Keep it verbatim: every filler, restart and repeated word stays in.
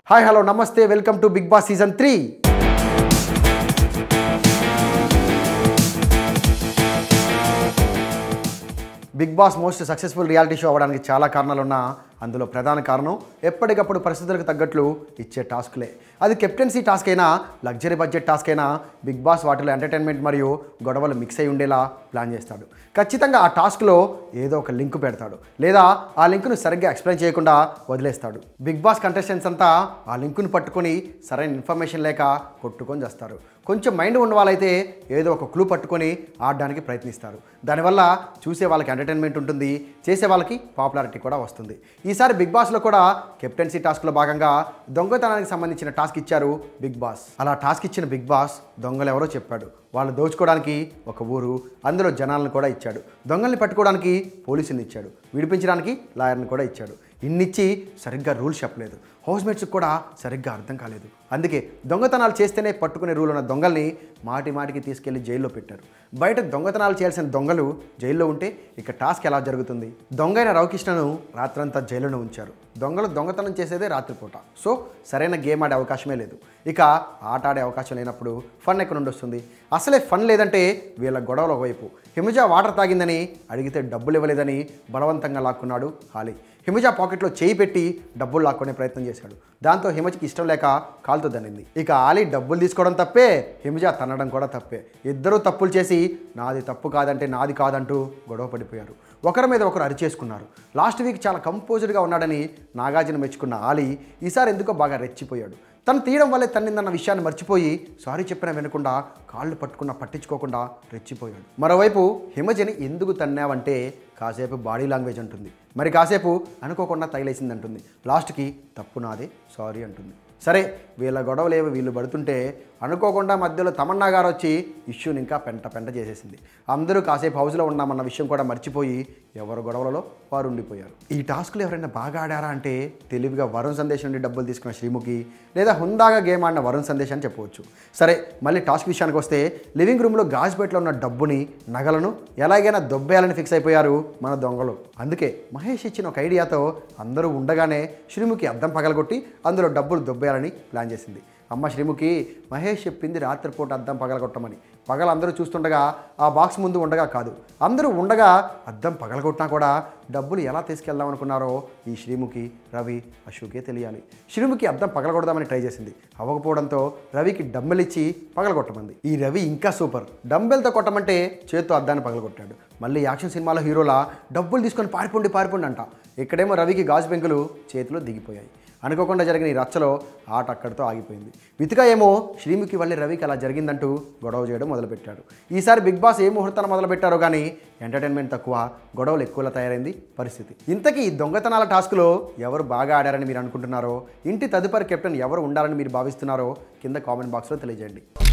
Hi hello నమస్తే welcome to Bigg Boss season three. Bigg Boss most successful reality show అవ్వడానికి చాలా కారణాలు ఉన్నా అందులో ప్రధాన కారణం ఎప్పటికప్పుడు పరిస్థితులకు తగ్గట్లు ఇచ్చే టాస్క్లే. అది కెప్టెన్సీ టాస్క్ అయినా, లగ్జరీ బడ్జెట్ టాస్క్ అయినా బిగ్ బాస్ వాటిలో ఎంటర్టైన్మెంట్ మరియు గొడవలు మిక్స్ అయి ఉండేలా ప్లాన్ చేస్తాడు. ఖచ్చితంగా ఆ టాస్క్లో ఏదో ఒక లింక్ పెడతాడు, లేదా ఆ లింకును సరిగ్గా ఎక్స్ప్లెయిన్ చేయకుండా వదిలేస్తాడు. బిగ్ బాస్ కంటెస్టెంట్స్ అంతా ఆ లింకును పట్టుకొని సరైన ఇన్ఫర్మేషన్ లేక కొట్టుకొని చేస్తారు. కొంచెం మైండ్ ఉన్న వాళ్ళైతే ఏదో ఒక క్లూ పట్టుకొని ఆడడానికి ప్రయత్నిస్తారు. దానివల్ల చూసే వాళ్ళకి ఎంటర్టైన్మెంట్ ఉంటుంది, చేసే వాళ్ళకి పాపులారిటీ కూడా వస్తుంది. ఈసారి బిగ్ బాస్లో కూడా కెప్టెన్సీ టాస్క్లో భాగంగా దొంగతనానికి సంబంధించిన టాస్క్ ఇచ్చారు బిగ్ బాస్. అలా టాస్క్ ఇచ్చిన బిగ్ బాస్ దొంగలు ఎవరో చెప్పాడు. వాళ్ళు దోచుకోవడానికి ఒక ఊరు, అందులో జనాలను కూడా ఇచ్చాడు. దొంగల్ని పట్టుకోవడానికి పోలీసుని ఇచ్చాడు, విడిపించడానికి లాయర్ని కూడా ఇచ్చాడు. ఇన్నిచ్చి సరిగ్గా రూల్స్ చెప్పలేదు. హౌస్మేట్స్కి కూడా సరిగ్గా అర్థం కాలేదు. అందుకే దొంగతనాలు చేస్తేనే పట్టుకునే రూల్ ఉన్న దొంగల్ని మాటి మాటికి తీసుకెళ్లి జైల్లో పెట్టారు. బయట దొంగతనాలు చేయాల్సిన దొంగలు జైల్లో ఉంటే ఇక టాస్క్ ఎలా జరుగుతుంది? దొంగైన రవికృష్ణను రాత్రంతా జైల్లోనే ఉంచారు. దొంగలు దొంగతనం చేసేదే రాత్రిపూట, సో సరైన గేమ్ ఆడే అవకాశమే లేదు. ఇక ఆట ఆడే అవకాశం లేనప్పుడు ఫన్ ఎక్కడ నుండి వస్తుంది? అసలే ఫన్ లేదంటే వీళ్ళ గొడవల వైపు. హిమజ వాటర్ తాగిందని అడిగితే డబ్బులు ఇవ్వలేదని బలవంతంగా లాక్కున్నాడు హాలి. హిమజ పాకెట్లో చేయి పెట్టి డబ్బులు లాక్కునే ప్రయత్నం చేశాడు. దాంతో హిమజకి ఇష్టం లేక కాలుతో దన్నింది. ఇక ఆలి డబ్బులు తీసుకోవడం తప్పే, హిమజ తన్నడం కూడా తప్పే. ఇద్దరూ తప్పులు చేసి నాది తప్పు కాదంటే నాది కాదంటూ గొడవ పడిపోయారు. ఒకరి మీద ఒకరు అరిచేసుకున్నారు. లాస్ట్ వీక్ చాలా కంపోజ్డ్గా ఉన్నాడని నాగార్జున మెచ్చుకున్న ఆలి ఈసారి ఎందుకో బాగా రెచ్చిపోయాడు. తను తీయడం వల్లే తన్నిందన్న విషయాన్ని మర్చిపోయి సారీ చెప్పినా వినకుండా, కాళ్ళు పట్టుకున్నా పట్టించుకోకుండా రెచ్చిపోయాడు. మరోవైపు హిమజని ఎందుకు తన్నావంటే కాసేపు బాడీ లాంగ్వేజ్ అంటుంది, మరి కాసేపు అనుకోకుండా తగిలేసింది అంటుంది. లాస్ట్కి తప్పు నాదే, సారీ అంటుంది. సరే, వీళ్ళ గొడవలేవి వీళ్ళు పడుతుంటే అనుకోకుండా మధ్యలో తమన్నా గారు వచ్చి ఇష్యూని ఇంకా పెంట పెంట చేసేసింది. అందరూ కాసేపు హౌస్లో ఉన్నామన్న విషయం కూడా మర్చిపోయి ఎవరు గొడవలలో వారు ఉండిపోయారు. ఈ టాస్క్లు ఎవరైనా బాగా ఆడారా అంటే తెలివిగా వరుణ్ సందేశ్ నుండి డబ్బులు తీసుకున్న శ్రీముఖి, లేదా హుందాగా గేమ్ ఆడిన వరుణ్ సందేశ్ అని చెప్పవచ్చు. సరే, మళ్ళీ టాస్క్ విషయానికి వస్తే లివింగ్ రూమ్లో గాజుపేటలో ఉన్న డబ్బుని, నగలను ఎలాగైనా దొబ్బేయాలని ఫిక్స్ అయిపోయారు మన దొంగలు. అందుకే మహేష్ ఇచ్చిన ఒక ఐడియాతో అందరూ ఉండగానే శ్రీముఖి అద్దం పగలగొట్టి అందులో డబ్బులు దొబ్బేయాలని ప్లాన్ చేసింది. అమ్మ శ్రీముఖి, మహేష్ చెప్పింది రాత్రిపూట అద్దం పగలగొట్టమని. పగల అందరూ చూస్తుండగా ఆ బాక్స్ ముందు ఉండగా కాదు, అందరూ ఉండగా అద్దం పగలగొట్టినా కూడా డబ్బులు ఎలా తీసుకెళ్దాం అనుకున్నారో ఈ శ్రీముఖి, రవి, అశోకే తెలియాలి. శ్రీముఖి అద్దం పగలగొడదామని ట్రై చేసింది. అవ్వకపోవడంతో రవికి డంబెల్ ఇచ్చి పగలగొట్టమంది. ఈ రవి ఇంకా సూపర్. డంబెల్తో కొట్టమంటే చేత్తో అద్దాన్ని పగలగొట్టాడు. మళ్ళీ యాక్షన్ సినిమాలో హీరోలా డబ్బులు తీసుకొని పారిపోండి పారిపోండి అంట. ఇక్కడేమో రవికి గాజు పెంకులు చేతిలో దిగిపోయాయి. అనుకోకుండా జరిగిన ఈ రచ్చలో ఆట అక్కడితో ఆగిపోయింది. వితిక ఏమో శ్రీముఖి వల్లే రవికి అలా జరిగిందంటూ గొడవ చేయడం మొదలుపెట్టాడు. ఈసారి బిగ్ బాస్ ఏ ముహూర్తాన్ని మొదలుపెట్టారో కానీ ఎంటర్టైన్మెంట్ తక్కువ, గొడవలు ఎక్కువలా తయారైంది పరిస్థితి. ఇంతకీ ఈ దొంగతనాల టాస్క్లో ఎవరు బాగా ఆడారని మీరు అనుకుంటున్నారో, ఇంటి తదుపరి కెప్టెన్ ఎవరు ఉండాలని మీరు భావిస్తున్నారో కింద కామెంట్ బాక్స్లో తెలియజేయండి.